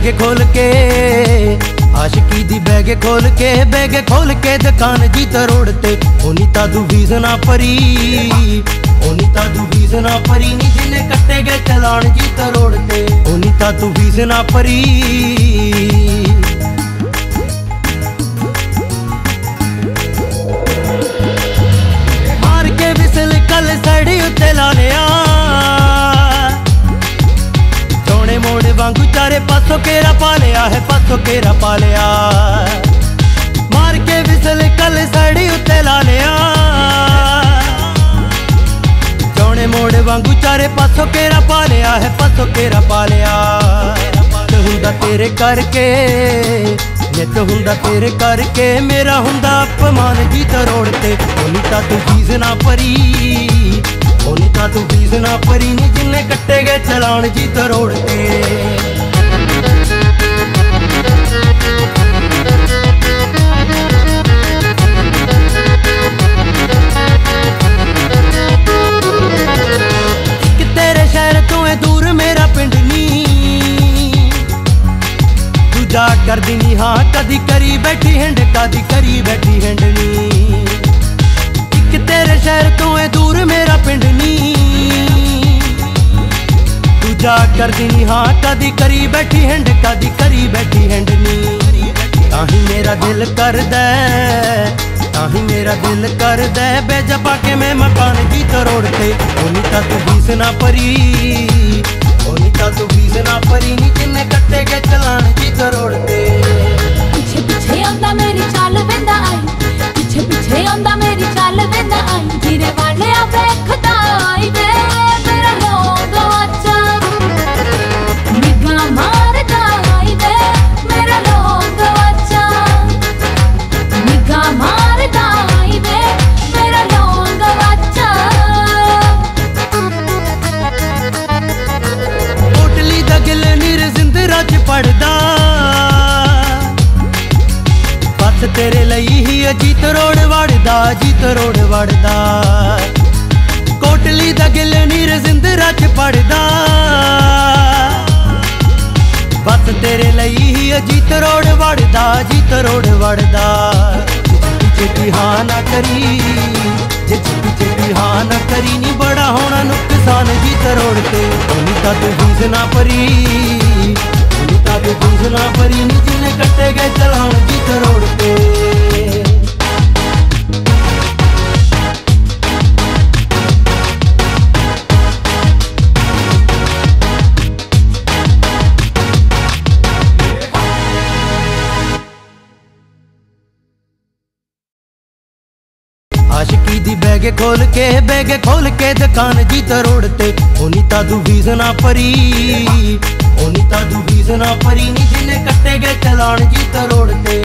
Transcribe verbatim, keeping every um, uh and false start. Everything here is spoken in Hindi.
बैग खोल के, आशिकी दी बैग खोल के, बैग खोल के दुकान जी तरोड़ ते। ओनीता तू फीस ना परी, ओनीता तू फीस ना परी नी जिन्ने कट्टे गए चलान जी तरोड़ ते। ओनीता तू फीस ना परी। मार के विसल कल साड़ी उत्ते ला लिया, चौने मोड़ वांगू चारे पासों केरा पा लिया है, पासों केरा पा लिया। मार के विसल कल साड़ी उत्ते ला लिया, चौने मोड़ वांगू चारे पासों केरा पा लिया है, पासों केरा पा लिया। नित हुंदा तेरे करके, नित हुंदा तेरे करके, मेरा हुंदा अपमान जी तरोड़ ते। ओनीता तू फीस ना परी, ओनीता तू फीस ना परी नी जिन्ने कट्टे गए चलान जी तरोड़ ते। कि तेरे शहर तो है दूर मेरा पिंड नी, तू जा कर दी नी हाँ कदी करी बैठी हिंड, कदी करी बैठी हिंड नी। कि तेरे शहर तो है दूर मेरा पिंड नी, तू जा कर दी नी हाँ कदी करी बैठी हिंड, कदी करी बैठी हिंड नी। ताही मेरा दिल कर दे, ताही मेरा दिल कर दे, बेजबा के मैं मकान जी तरोड़ ते। ओनीता तू फीस ना परी, ओनीता तू फीस ना परी नी जिन्ने कट्टे के चलान जी तरोड़ ते। पीछे पीछे आंदा मेरी चाल वेंदा आई, पीछे पीछे आंदा मेरी चाल वेंदा आई। जीरे वाले आ वेखदा आई वे मेरा लोग वाचा, निगाह मारदा आई वे मेरा लोग वाचा, निगाह मारदा आई वे मेरा लोग वाचा। कोटली दा गिल नीर जिंदरा च पड़दा, बस तेरे लई ही अजीत रोड वड़दा, अजीत रोड वड़दा। कोटली दा गिल नीर जिंदरा च पड़दा, बस तेरे लई ही अजीत रोड वड़दा, अजीत रोड वड़दा। चिट्ठी हाँ ना करी, जे चिट्ठी हाँ ना करी नी बड़ा होना नुकसान जीत रोड ते। ओनीता तू फीस ना परी, ओनीता तू फीस ना परी नी जिन्ने कट्टे गए चलान जीत रोड ते। आशिकी दी बैग खोल के, बैग खोल के दुकान जी तरोड़ ते। ओनीता तू फीस ना परी, ओनीता तू फीस ना परी नी जिन्ने कट्टे गए चलान जी तरोड़ ते।